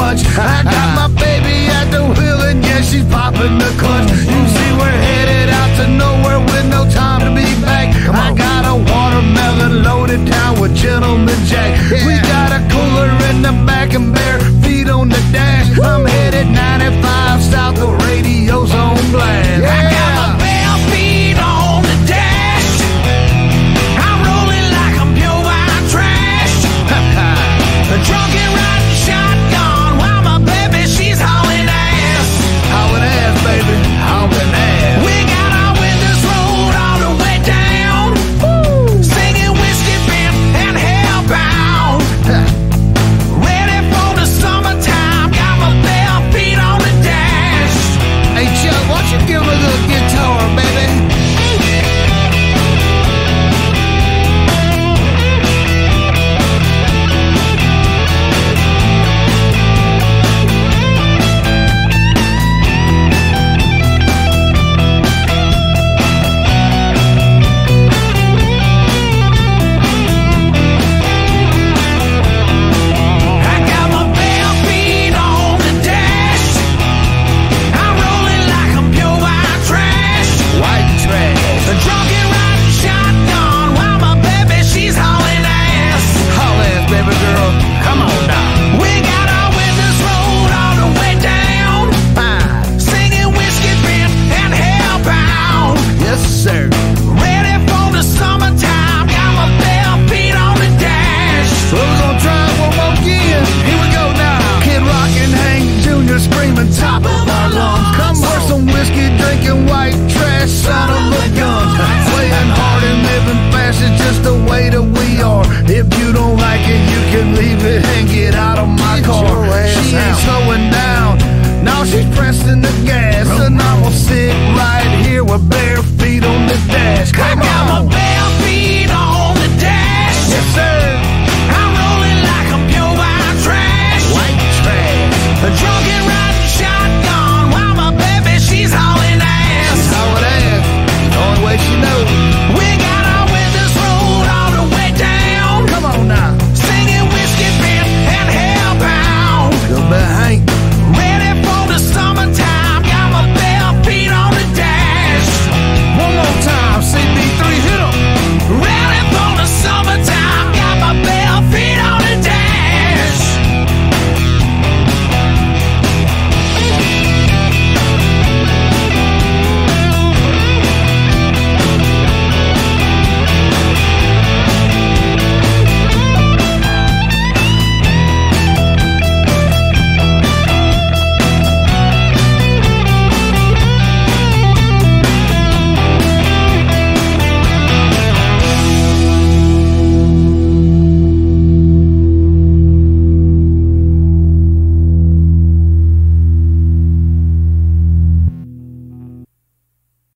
much. I got my baby at the wheel and yeah, she's popping the clutch. You see we're headed out to nowhere with no time to be back. I got a watermelon loaded down with Gentleman Jack. We got a cooler in the back and bear